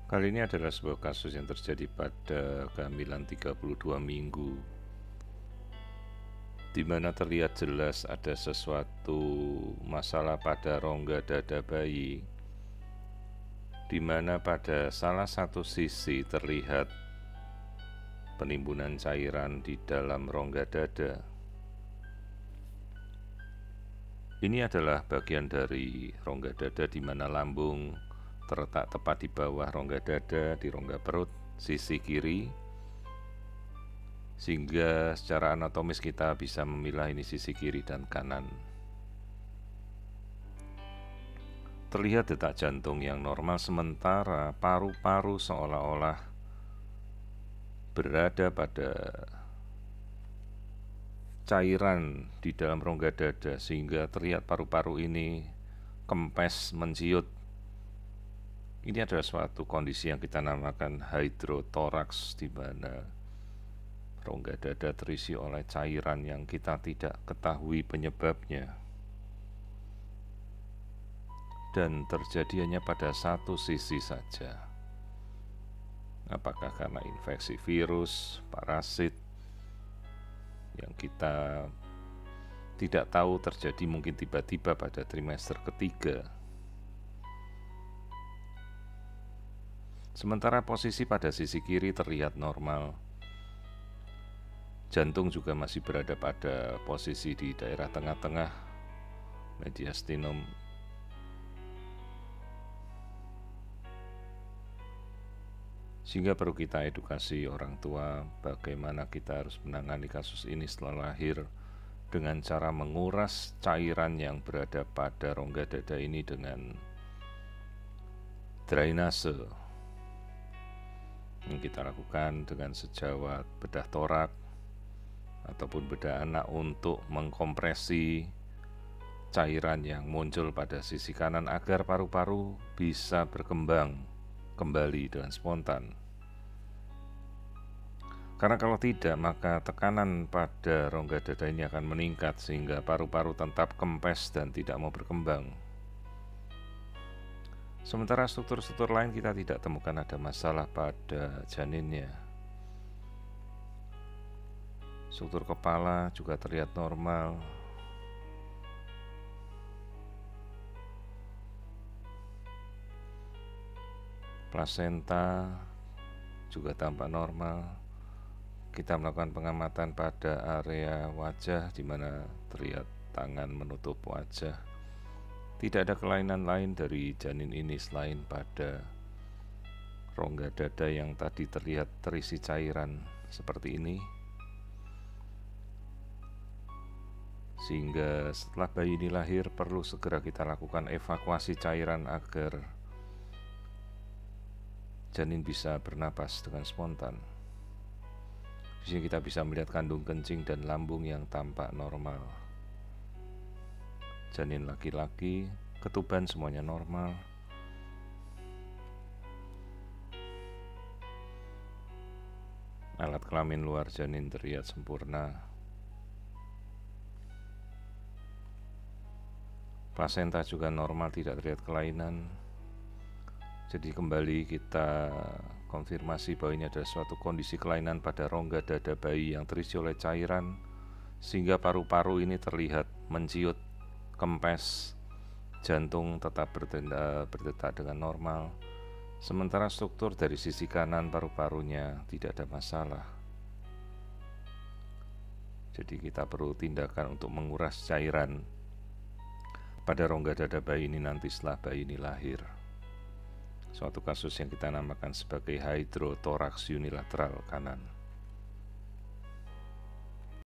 Kali ini adalah sebuah kasus yang terjadi pada kehamilan 32 minggu, di mana terlihat jelas ada sesuatu masalah pada rongga dada bayi, di mana pada salah satu sisi terlihat penimbunan cairan di dalam rongga dada. Ini adalah bagian dari rongga dada di mana lambung terletak tepat di bawah rongga dada, di rongga perut sisi kiri, sehingga secara anatomis kita bisa memilah ini sisi kiri dan kanan. Terlihat detak jantung yang normal, sementara paru-paru seolah-olah berada pada cairan di dalam rongga dada, sehingga terlihat paru-paru ini kempes, menciut. Ini adalah suatu kondisi yang kita namakan hydrotoraks, di mana rongga dada terisi oleh cairan yang kita tidak ketahui penyebabnya, dan terjadi hanya pada satu sisi saja. Apakah karena infeksi virus, parasit, yang kita tidak tahu terjadi mungkin tiba-tiba pada trimester ketiga. Sementara posisi pada sisi kiri terlihat normal. Jantung juga masih berada pada posisi di daerah tengah-tengah mediastinum. Sehingga perlu kita edukasi orang tua bagaimana kita harus menangani kasus ini setelah lahir, dengan cara menguras cairan yang berada pada rongga dada ini dengan drainase yang kita lakukan dengan sejawat bedah torak ataupun bedah anak untuk mengkompresi cairan yang muncul pada sisi kanan agar paru-paru bisa berkembang kembali dengan spontan. Karena kalau tidak, maka tekanan pada rongga dada ini akan meningkat sehingga paru-paru tetap kempes dan tidak mau berkembang. Sementara struktur-struktur lain kita tidak temukan ada masalah pada janinnya. Struktur kepala juga terlihat normal. Plasenta juga tampak normal. Kita melakukan pengamatan pada area wajah, di mana terlihat tangan menutup wajah. Tidak ada kelainan lain dari janin ini selain pada rongga dada yang tadi terlihat terisi cairan seperti ini. Sehingga setelah bayi ini lahir, perlu segera kita lakukan evakuasi cairan agar janin bisa bernapas dengan spontan. Di sini kita bisa melihat kandung kencing dan lambung yang tampak normal. Janin laki-laki, ketuban semuanya normal. Alat kelamin luar janin terlihat sempurna. Plasenta juga normal, tidak terlihat kelainan. Jadi kembali kita konfirmasi bahwa ini adalah suatu kondisi kelainan pada rongga dada bayi yang terisi oleh cairan, sehingga paru-paru ini terlihat menciut, kempes, jantung tetap berdetak dengan normal, sementara struktur dari sisi kanan paru-parunya tidak ada masalah. Jadi kita perlu tindakan untuk menguras cairan pada rongga dada bayi ini nanti setelah bayi ini lahir. Suatu kasus yang kita namakan sebagai hydrotoraks unilateral kanan.